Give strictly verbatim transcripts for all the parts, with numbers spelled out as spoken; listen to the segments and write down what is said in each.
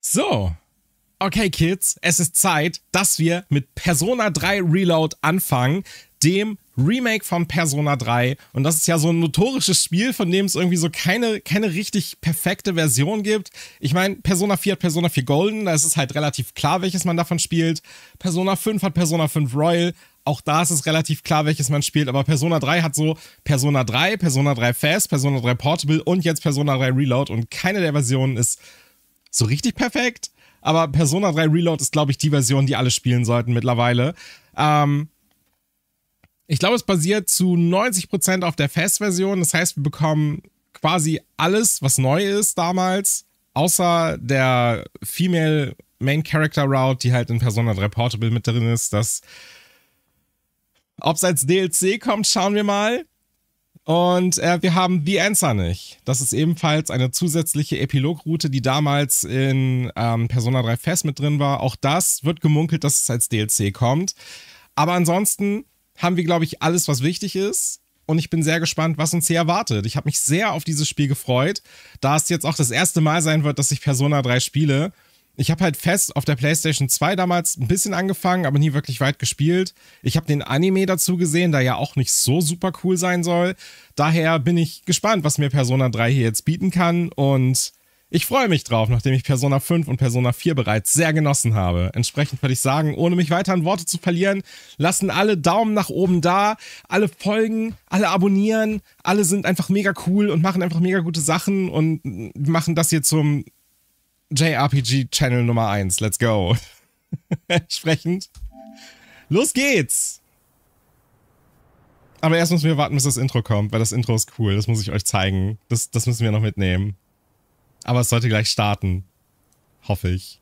So, okay Kids, es ist Zeit, dass wir mit Persona drei Reload anfangen, dem Remake von Persona drei. Und das ist ja so ein notorisches Spiel, von dem es irgendwie so keine, keine richtig perfekte Version gibt. Ich meine, Persona vier hat Persona vier Golden, da ist es halt relativ klar, welches man davon spielt. Persona fünf hat Persona fünf Royal, auch da ist es relativ klar, welches man spielt. Aber Persona drei hat so Persona drei, Persona drei Fast, Persona drei Portable und jetzt Persona drei Reload. Und keine der Versionen ist so richtig perfekt. Aber Persona drei Reload ist, glaube ich, die Version, die alle spielen sollten mittlerweile. Ähm... Ich glaube, es basiert zu neunzig Prozent auf der Fast-Version. Das heißt, wir bekommen quasi alles, was neu ist damals, außer der Female Main Character Route, die halt in Persona drei Portable mit drin ist. Das, ob es als D L C kommt, schauen wir mal. Und äh, wir haben The Answer nicht. Das ist ebenfalls eine zusätzliche Epilog-Route, die damals in ähm, Persona drei Fast mit drin war. Auch das wird gemunkelt, dass es als D L C kommt. Aber ansonsten haben wir, glaube ich, alles, was wichtig ist. Und ich bin sehr gespannt, was uns hier erwartet. Ich habe mich sehr auf dieses Spiel gefreut, da es jetzt auch das erste Mal sein wird, dass ich Persona drei spiele. Ich habe halt fest auf der PlayStation zwei damals ein bisschen angefangen, aber nie wirklich weit gespielt. Ich habe den Anime dazu gesehen, der ja auch nicht so super cool sein soll. Daher bin ich gespannt, was mir Persona drei hier jetzt bieten kann. Und ich freue mich drauf, nachdem ich Persona fünf und Persona vier bereits sehr genossen habe. Entsprechend würde ich sagen, ohne mich weiter in Worte zu verlieren, lassen alle Daumen nach oben da, alle folgen, alle abonnieren, alle sind einfach mega cool und machen einfach mega gute Sachen und machen das hier zum J R P G-Channel Nummer eins. Let's go. Entsprechend, los geht's! Aber erst müssen wir warten, bis das Intro kommt, weil das Intro ist cool, das muss ich euch zeigen. Das, das müssen wir noch mitnehmen. Aber es sollte gleich starten. Hoffe ich.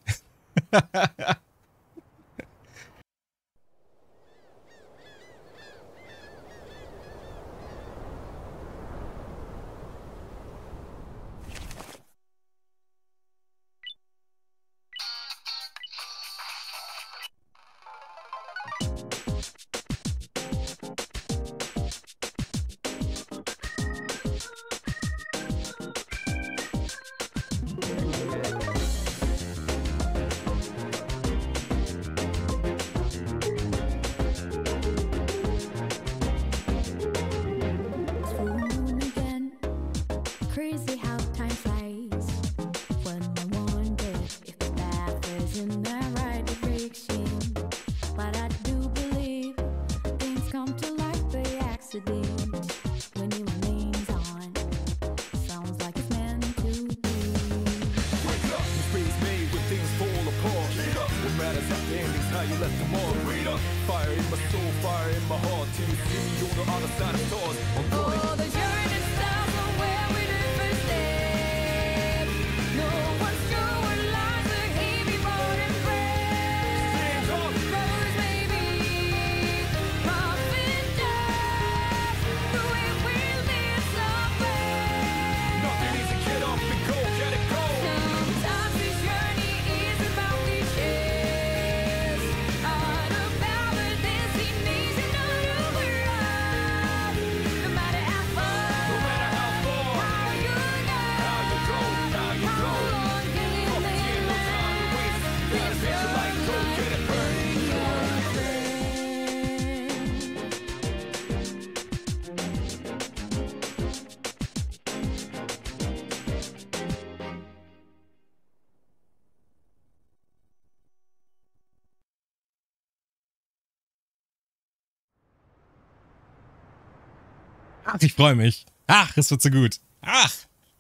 Ach, ich freue mich. Ach, es wird so gut. Ach.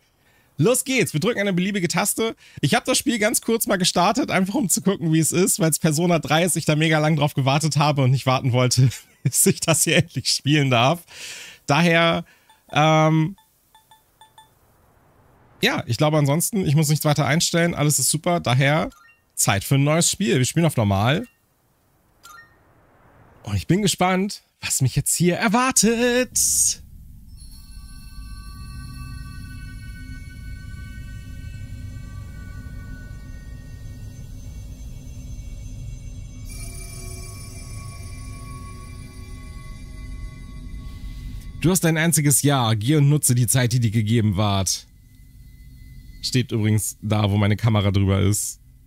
Los geht's. Wir drücken eine beliebige Taste. Ich habe das Spiel ganz kurz mal gestartet, einfach um zu gucken, wie es ist, weil es Persona drei ist, ich da mega lang drauf gewartet habe und nicht warten wollte, bis ich das hier endlich spielen darf. Daher, ähm... ja, ich glaube ansonsten, ich muss nichts weiter einstellen. Alles ist super. Daher, Zeit für ein neues Spiel. Wir spielen auf normal. Und ich bin gespannt, was mich jetzt hier erwartet. Du hast ein einziges Jahr. Geh und nutze die Zeit, die dir gegeben ward. Steht übrigens da, wo meine Kamera drüber ist.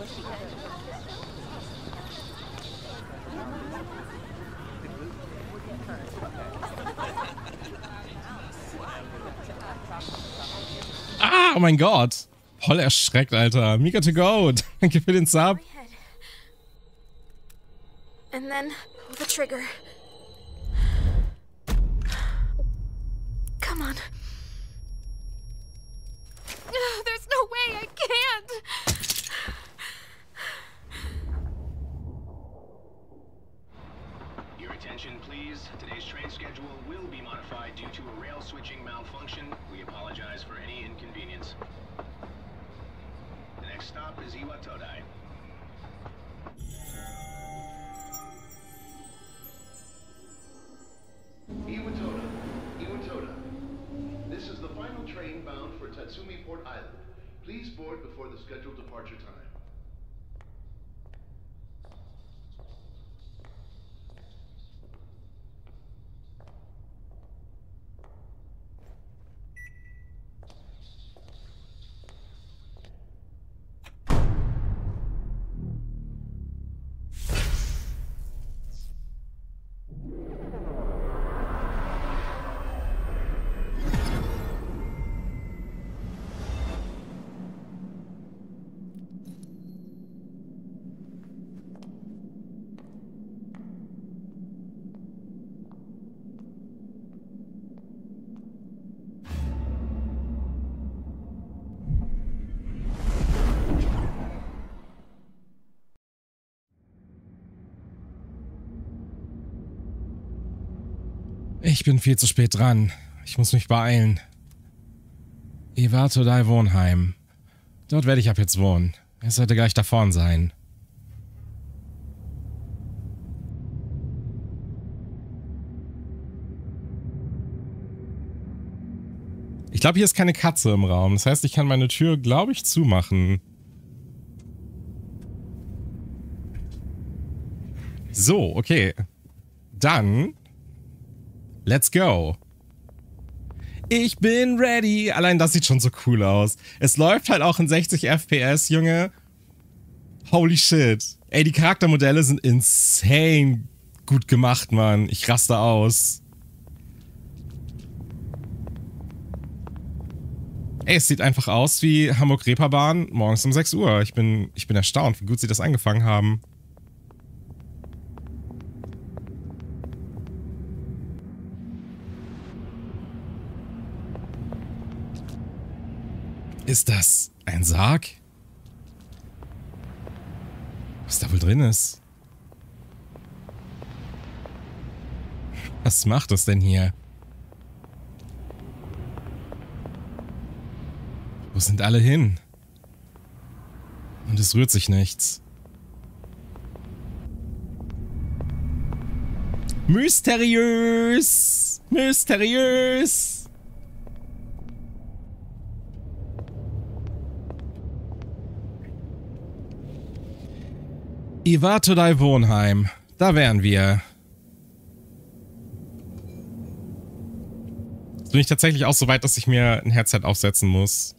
Ah, oh mein Gott. Voll erschreckt, Alter. Mika to go. Danke für den Sub. And then pull the trigger. Come on. Oh, there's no way, I can't. Your attention, please. Today's train schedule will be modified due to a rail switching malfunction. We apologize for any inconvenience. The next stop is Iwatodai. Iwatoda. Iwatoda. This is the final train bound for Tatsumi Port Island. Please board before the scheduled departure time. Ich bin viel zu spät dran. Ich muss mich beeilen. Iwatodai Wohnheim. Dort werde ich ab jetzt wohnen. Es sollte gleich da vorn sein. Ich glaube, hier ist keine Katze im Raum. Das heißt, ich kann meine Tür, glaube ich, zumachen. So, okay. Dann... Let's go. Ich bin ready. Allein das sieht schon so cool aus. Es läuft halt auch in sechzig F P S, Junge. Holy shit. Ey, die Charaktermodelle sind insane gut gemacht, Mann. Ich raste aus. Ey, es sieht einfach aus wie Hamburg-Reeperbahn morgens um sechs Uhr. Ich bin, ich bin erstaunt, wie gut sie das angefangen haben. Ist das ein Sarg? Was da wohl drin ist? Was macht es denn hier? Wo sind alle hin? Und es rührt sich nichts. Mysteriös! Mysteriös! Iwatodai Wohnheim. Da wären wir. Jetzt bin ich tatsächlich auch so weit, dass ich mir ein Headset aufsetzen muss.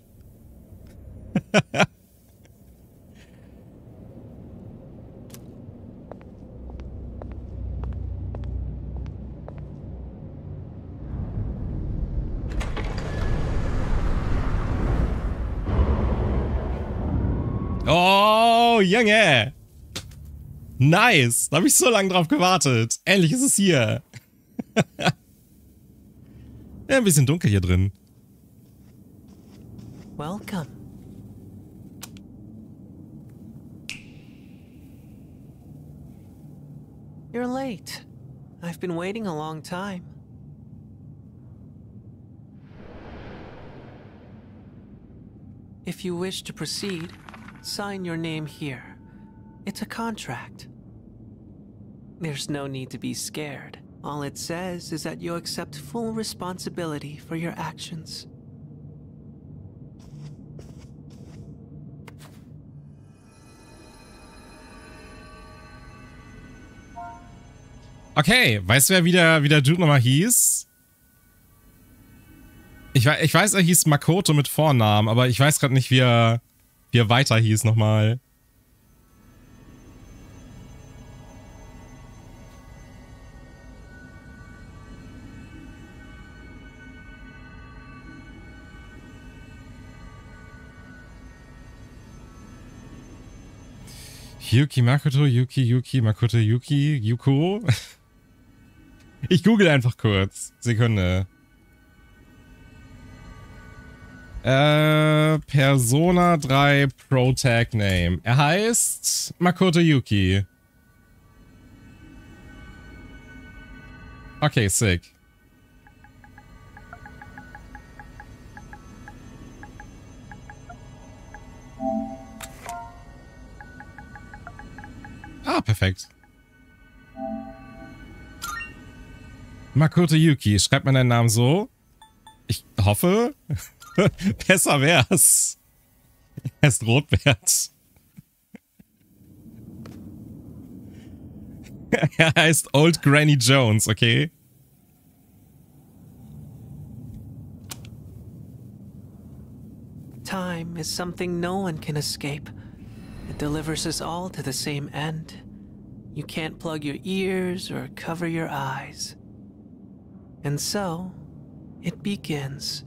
Oh, Junge! Nice! Da habe ich so lange drauf gewartet. Endlich ist es hier. Ja, ein bisschen dunkel hier drin. Welcome. You're late. I've been waiting a long time. If you wish to proceed, sign your name here. It's a contract. There's no need to be scared. All it says is that you accept full responsibility for your actions. Okay, weißt du, wer wieder, wie der Dude nochmal hieß? Ich, ich weiß, er hieß Makoto mit Vornamen, aber ich weiß gerade nicht, wie er, wie er weiter hieß nochmal. Yuki Makoto, Yuki, Yuki, Makoto, Yuki, Yuko. Ich google einfach kurz. Sekunde. Äh, Persona drei Pro Tag Name. Er heißt Makoto Yuki. Okay, sick. Ah, perfekt. Makoto Yuki, schreibt man deinen Namen so? Ich hoffe. Besser wär's. Er ist Rotbert. Er heißt Old Granny Jones, okay? Time is something no one can escape. It delivers us all to the same end. You can't plug your ears or cover your eyes. And so, it begins.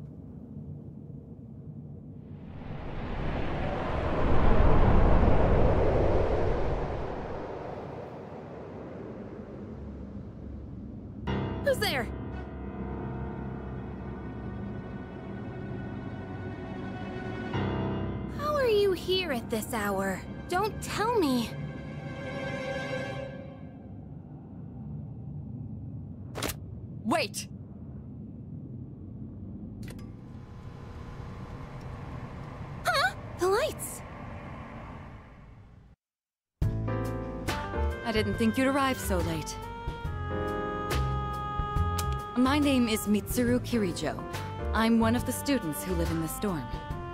Who's there? How are you here at this hour? Don't tell me. Wait! Huh? The lights! I didn't think you'd arrive so late. My name is Mitsuru Kirijo. I'm one of the students who live in the storm.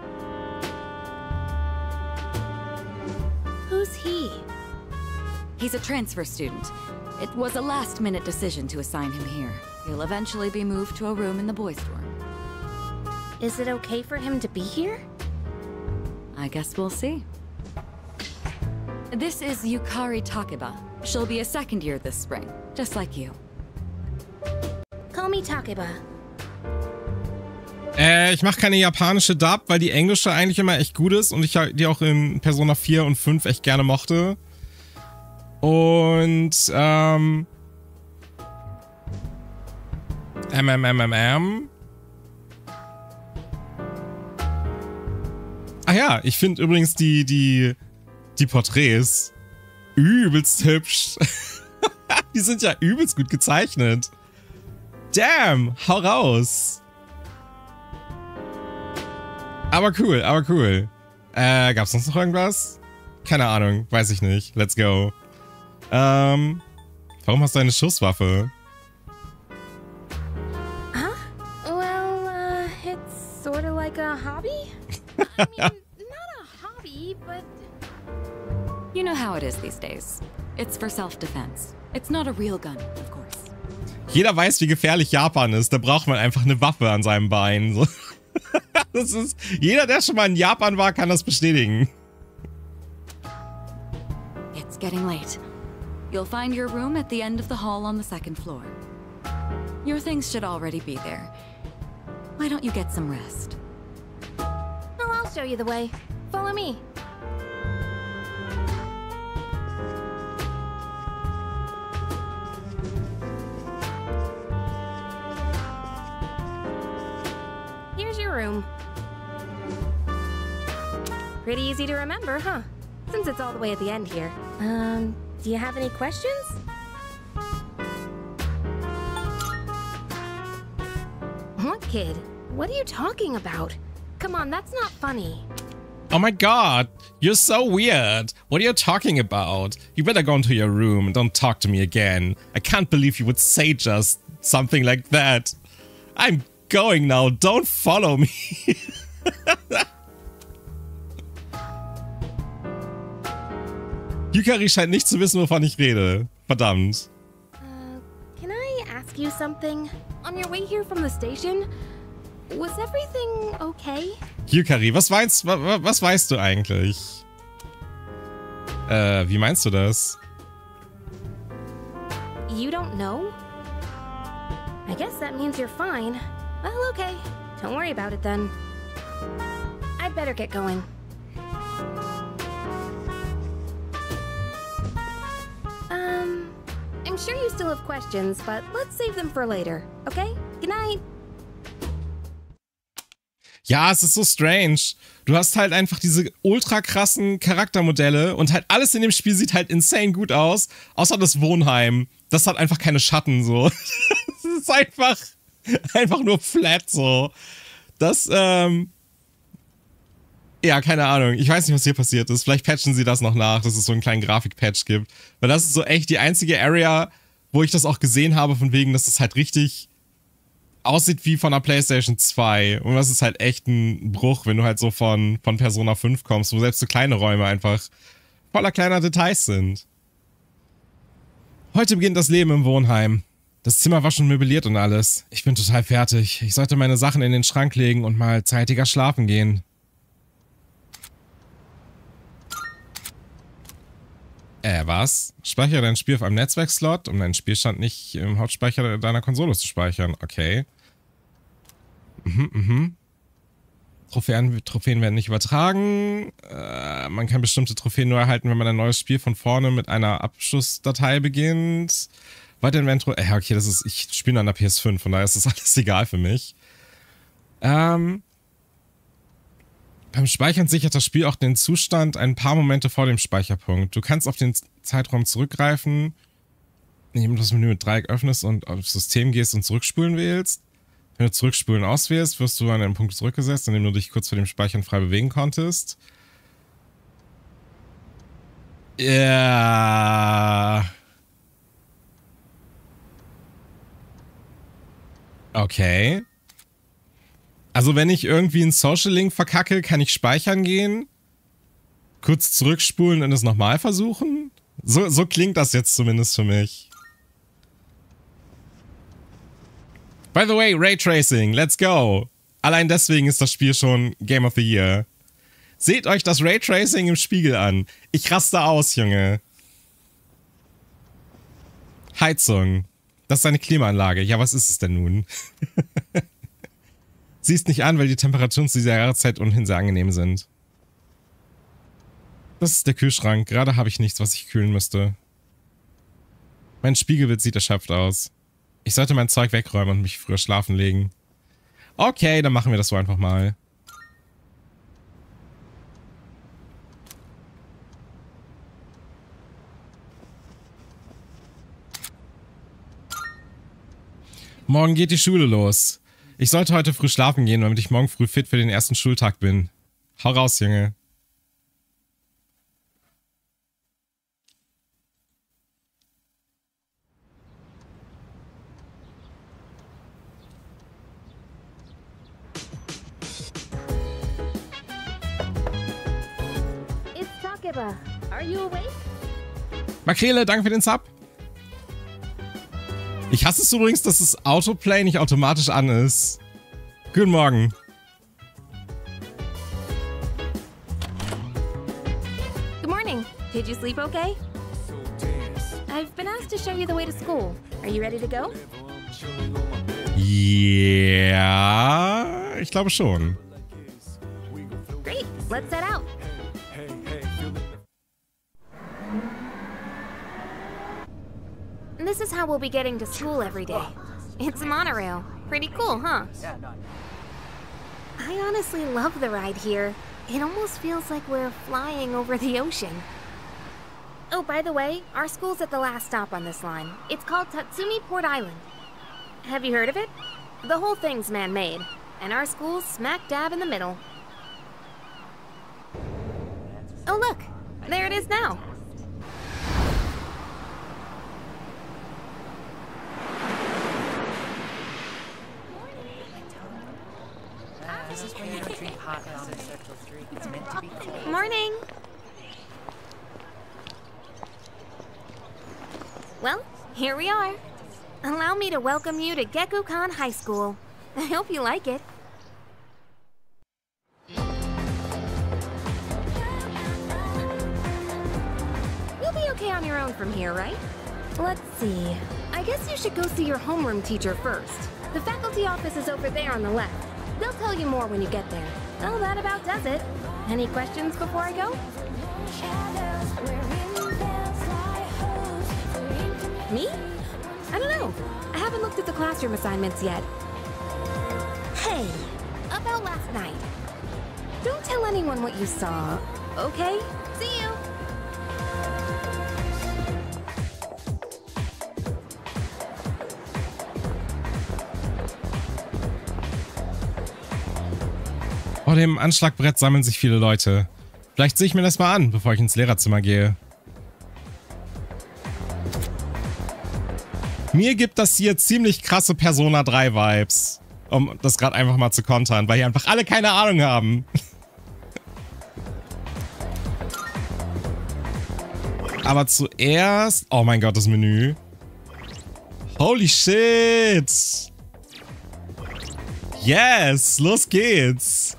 Who's he? He's a transfer student. It was a last-minute decision to assign him here. He'll eventually be moved to a room in the boys' dorm. Is it okay for him to be here? I guess we'll see. This is Yukari Takeba. She'll be a second year this spring, just like you. Call me Takeba. Äh, ich mache keine japanische Dub, weil die englische eigentlich immer echt gut ist und ich die auch in Persona vier und fünf echt gerne mochte. Und, ähm... MMMMM. Ah ja, ich finde übrigens die, die, die Porträts übelst hübsch. Die sind ja übelst gut gezeichnet. Damn, hau raus. Aber cool, aber cool. Äh, gab's sonst noch irgendwas? Keine Ahnung, weiß ich nicht. Let's go. Ähm, warum hast du eine Schusswaffe? Huh? Well, uh, it's sort of like a hobby? I mean, not a hobby, but... You know how it is these days. It's for self-defense. It's not a real gun, of course. Jeder weiß, wie gefährlich Japan ist. Da braucht man einfach eine Waffe an seinem Bein. So. Das ist, jeder, der schon mal in Japan war, kann das bestätigen. It's getting late. You'll find your room at the end of the hall on the second floor. Your things should already be there. Why don't you get some rest? Well, I'll show you the way. Follow me. Here's your room. Pretty easy to remember, huh? Since it's all the way at the end here. Um, do you have any questions? What kid? What are you talking about? Come on, that's not funny. Oh my god, you're so weird. What are you talking about? You better go into your room and don't talk to me again. I can't believe you would say just something like that. I'm going now, don't follow me. Yukari scheint nicht zu wissen, wovon ich rede. Verdammt. Uh, can I ask you something? On your way here from the station, was everything okay? Yukari, was weißt, was, was weißt du eigentlich? Äh, wie meinst du das? You don't know? I guess that means you're fine. Well, okay. Don't worry about it then. I'd better get going. I'm sure you still have questions, but let's save them for later, okay? Good night. Ja, es ist so strange. Du hast halt einfach diese ultra krassen Charaktermodelle und halt alles in dem Spiel sieht halt insane gut aus, außer das Wohnheim. Das hat einfach keine Schatten, so. Das ist einfach, einfach nur flat, so. Das, ähm... Ja, keine Ahnung. Ich weiß nicht, was hier passiert ist. Vielleicht patchen sie das noch nach, dass es so einen kleinen Grafik-Patch gibt. Weil das ist so echt die einzige Area, wo ich das auch gesehen habe, von wegen, dass es halt richtig aussieht wie von der PlayStation zwei. Und das ist halt echt ein Bruch, wenn du halt so von, von Persona fünf kommst, wo selbst so kleine Räume einfach voller kleiner Details sind. Heute beginnt das Leben im Wohnheim. Das Zimmer war schon möbliert und alles. Ich bin total fertig. Ich sollte meine Sachen in den Schrank legen und mal zeitiger schlafen gehen. Äh, was? Speichere dein Spiel auf einem Netzwerkslot, um deinen Spielstand nicht im Hauptspeicher deiner Konsole zu speichern. Okay. Mhm, mhm. Trophäen, Trophäen werden nicht übertragen. Äh, man kann bestimmte Trophäen nur erhalten, wenn man ein neues Spiel von vorne mit einer Abschlussdatei beginnt. Weiterhin werden Trophäen... Äh, okay, das ist... Ich spiele an der P S fünf, von daher ist das alles egal für mich. Ähm... Beim Speichern sichert das Spiel auch den Zustand ein paar Momente vor dem Speicherpunkt. Du kannst auf den Zeitraum zurückgreifen, indem du das Menü mit Dreieck öffnest und aufs System gehst und zurückspulen wählst. Wenn du zurückspulen auswählst, wirst du an einen Punkt zurückgesetzt, an dem du dich kurz vor dem Speichern frei bewegen konntest. Ja. Okay. Also wenn ich irgendwie einen Social Link verkacke, kann ich speichern gehen, kurz zurückspulen und es nochmal versuchen? So, so klingt das jetzt zumindest für mich. By the way, Raytracing, let's go! Allein deswegen ist das Spiel schon Game of the Year. Seht euch das Raytracing im Spiegel an. Ich raste aus, Junge. Heizung. Das ist eine Klimaanlage. Ja, was ist es denn nun? Siehst nicht an, weil die Temperaturen zu dieser Jahreszeit ohnehin sehr angenehm sind. Das ist der Kühlschrank. Gerade habe ich nichts, was ich kühlen müsste. Mein Spiegelbild sieht erschöpft aus. Ich sollte mein Zeug wegräumen und mich früher schlafen legen. Okay, dann machen wir das so einfach mal. Morgen geht die Schule los. Ich sollte heute früh schlafen gehen, damit ich morgen früh fit für den ersten Schultag bin. Hau raus, Junge. It's Takeba. Are you awake? Makrele, danke für den Sub. Ich hasse es übrigens, dass das Autoplay nicht automatisch an ist. Guten Morgen. Good morning. Did you sleep okay? I've been asked to show you the way to school. Are you ready to go? Ja, ich glaube schon. Great. Let's set out. This is how we'll be getting to school every day. It's a monorail. Pretty cool, huh? I honestly love the ride here. It almost feels like we're flying over the ocean. Oh, by the way, our school's at the last stop on this line. It's called Tatsumi Port Island. Have you heard of it? The whole thing's man-made, and our school's smack dab in the middle. Oh look, there it is now. This is where you don't drink hot on Central Street. It's meant to be cold. Morning. Well, here we are. Allow me to welcome you to Gekkoukan High School. I hope you like it. You'll be okay on your own from here, right? Let's see. I guess you should go see your homeroom teacher first. The faculty office is over there on the left. They'll tell you more when you get there. Oh, that about does it. Any questions before I go? Me? I haven't looked at the classroom assignments yet. Hey, about last night. Don't tell anyone what you saw, okay? See you! Vor dem Anschlagbrett sammeln sich viele Leute. Vielleicht sehe ich mir das mal an, bevor ich ins Lehrerzimmer gehe. Mir gibt das hier ziemlich krasse Persona drei Vibes. Um das gerade einfach mal zu kontern, weil hier einfach alle keine Ahnung haben. Aber zuerst... Oh mein Gott, das Menü. Holy shit! Yes, los geht's!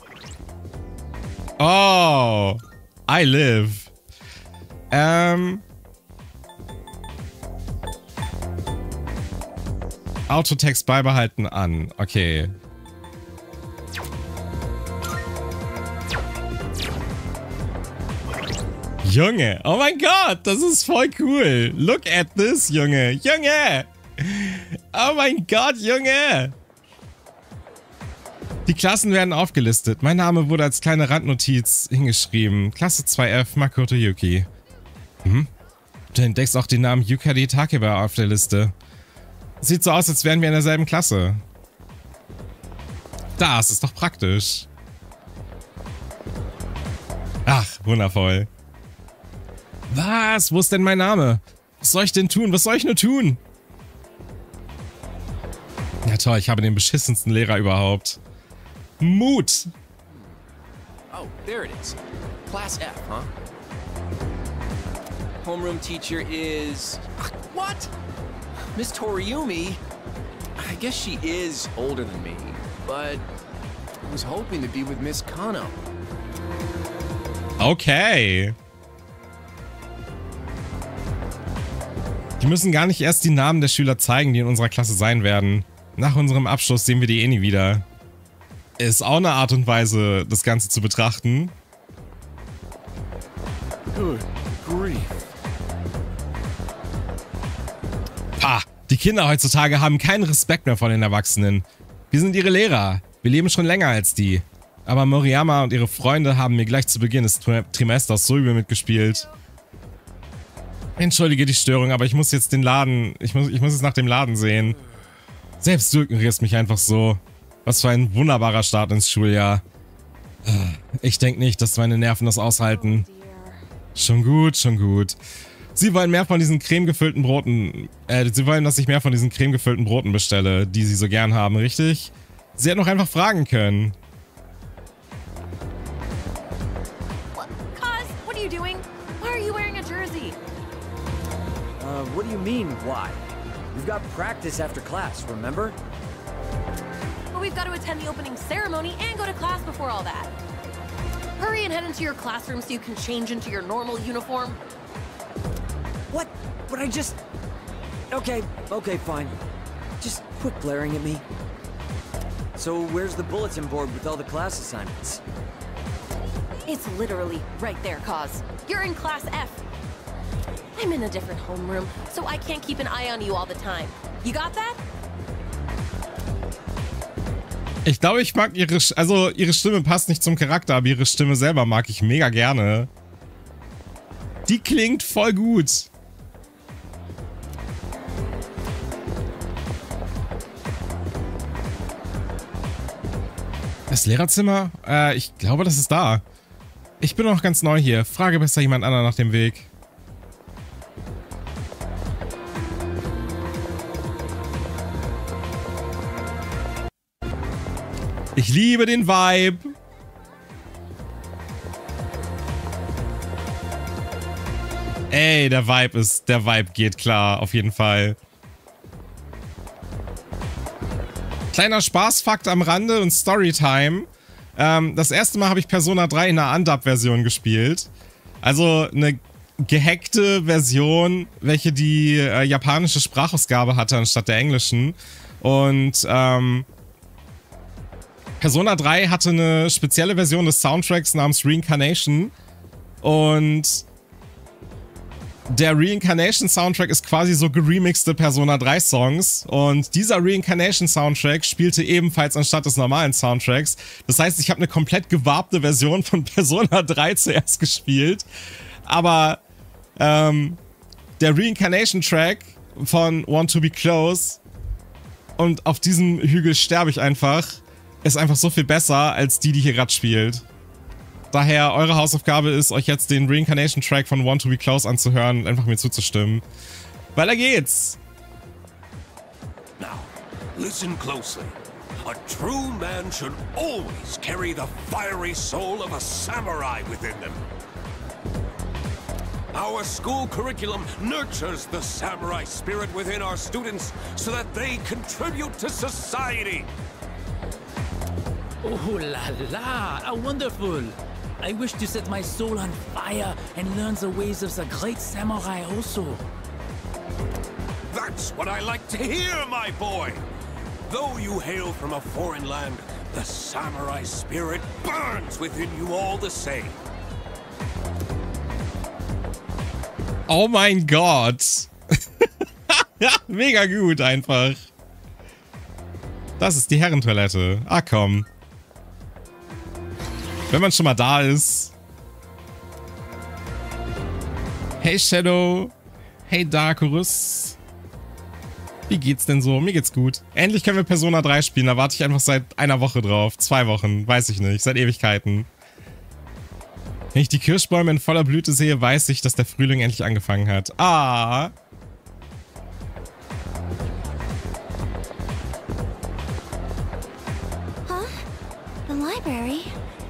Oh, I live. Ähm... Autotext beibehalten an. Okay. Junge, oh mein Gott, das ist voll cool. Look at this, Junge. Junge! Oh mein Gott, Junge! Die Klassen werden aufgelistet. Mein Name wurde als kleine Randnotiz hingeschrieben. Klasse zwei F, Makoto Yuki. Mhm. Du entdeckst auch den Namen Yukari Takeba auf der Liste. Sieht so aus, als wären wir in derselben Klasse. Das ist doch praktisch. Ach, wundervoll. Was? Wo ist denn mein Name? Was soll ich denn tun? Was soll ich nur tun? Ja toll, ich habe den beschissensten Lehrer überhaupt. Mut! Oh, there it is. Class F, huh? Homeroom teacher is... What? Miss Toriumi? I guess she is older than me, but I was hoping to be with Miss Kano. Okay. Die müssen gar nicht erst die Namen der Schüler zeigen, die in unserer Klasse sein werden. Nach unserem Abschluss sehen wir die eh nie wieder. Ist auch eine Art und Weise, das Ganze zu betrachten. Good grief. Pah, die Kinder heutzutage haben keinen Respekt mehr vor den Erwachsenen. Wir sind ihre Lehrer. Wir leben schon länger als die. Aber Moriyama und ihre Freunde haben mir gleich zu Beginn des Trimesters so übel mitgespielt. Entschuldige die Störung, aber ich muss jetzt den Laden... Ich muss, ich muss jetzt nach dem Laden sehen. Selbst du ignorierst mich einfach so. Was für ein wunderbarer Start ins Schuljahr. Ich denke nicht, dass meine Nerven das aushalten. Schon gut, schon gut. Sie wollen mehr von diesen cremegefüllten Broten... Äh, sie wollen, dass ich mehr von diesen cremegefüllten Broten bestelle, die sie so gern haben, richtig? Sie hätten doch einfach fragen können. What? Cuz, what are you doing? Why are you wearing a jersey? Uh, what do you mean, why? We've got practice after class, remember? But we've got to attend the opening ceremony and go to class before all that. Hurry and head into your classroom so you can change into your normal uniform. What? But I just... Okay, okay, fine. Just quit glaring at me. So where's the bulletin board with all the class assignments? It's literally right there, Cause. You're in Class F. I'm in a different homeroom, so I can't keep an eye on you all the time. You got that? Ich glaube, ich mag ihre... Sch also, ihre Stimme passt nicht zum Charakter, aber ihre Stimme selber mag ich mega gerne. Die klingt voll gut. Das Lehrerzimmer? Äh, ich glaube, das ist da. Ich bin noch ganz neu hier. Frage besser jemand anderen nach dem Weg. Ich liebe den Vibe. Ey, der Vibe ist... Der Vibe geht klar, auf jeden Fall. Kleiner Spaßfakt am Rande und Storytime. Ähm, das erste Mal habe ich Persona drei in der Undub-Version gespielt. Also eine gehackte Version, welche die äh, japanische Sprachausgabe hatte anstatt der englischen. Und ähm, Persona drei hatte eine spezielle Version des Soundtracks namens Reincarnation. Und der Reincarnation Soundtrack ist quasi so geremixte Persona drei Songs und dieser Reincarnation Soundtrack spielte ebenfalls anstatt des normalen Soundtracks. Das heißt, ich habe eine komplett gewarbte Version von Persona drei zuerst gespielt, aber ähm, der Reincarnation Track von Want to Be Close und auf diesem Hügel sterbe ich einfach, ist einfach so viel besser als die, die hier gerade spielt. Daher, eure Hausaufgabe ist, euch jetzt den Reincarnation-Track von Want to Be Close anzuhören und einfach mir zuzustimmen. Weiter geht's! Now, listen closely. A true man should always carry the fiery soul of a samurai within them. Our school curriculum nurtures the samurai spirit within our students so that they contribute to society. Oh la la, how wonderful! I wish to set my soul on fire and learn the ways of the great samurai also. That's what I like to hear, my boy! Though you hail from a foreign land, the samurai spirit burns within you all the same. Oh mein Gott! Ja, mega gut einfach. Das ist die Herrentoilette. Ah komm. Wenn man schon mal da ist. Hey Shadow. Hey Darkurus. Wie geht's denn so? Mir geht's gut. Endlich können wir Persona drei spielen. Da warte ich einfach seit einer Woche drauf. Zwei Wochen. Weiß ich nicht. Seit Ewigkeiten. Wenn ich die Kirschbäume in voller Blüte sehe, weiß ich, dass der Frühling endlich angefangen hat. Ah. Huh? The library?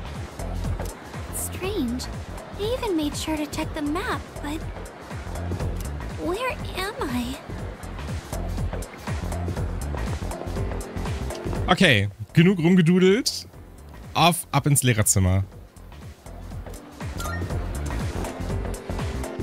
Strange. I even made sure to check the map, but... where am I? Okay, genug rumgedudelt. Auf, ab ins Lehrerzimmer.